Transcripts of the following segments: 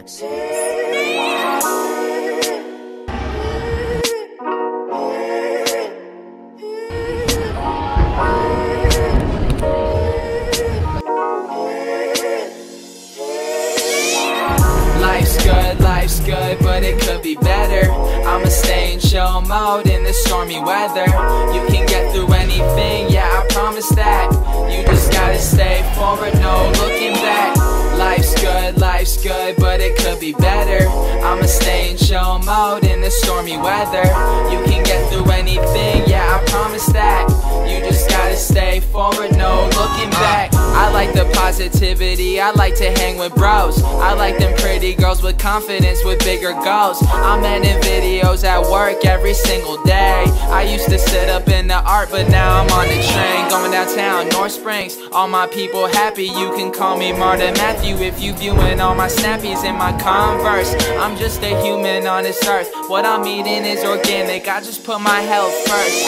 Productions. Life's good, but it could be better. I'ma stay in chill mode in the stormy weather. You can get through anything, yeah, I promise that. You just gotta stay forward, no looking back. Life's good, but it could be better. I'ma stay in chill mode in the stormy weather. You can get through anything, yeah, I promise that. You just gotta stay forward, no looking back. I like the positivity, I like to hang with bros. I like them pretty girls with confidence, with bigger goals. I'm editing videos at work every single day. I used to sit up in the art, but now I'm on the train going downtown, North Springs. All my people happy, you can call me Martin Matthew if you viewing all my snappies in my Converse. I'm just a human on this earth, what I'm eating is organic, I just put my health first.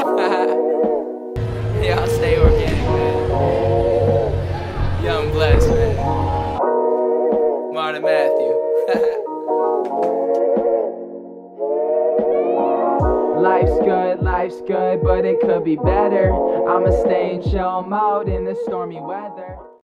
Yeah, I'll stay organic, man. Young blessed, man. Martin Matthew. Life's good, but it could be better. I'ma stay in chill mode in the stormy weather.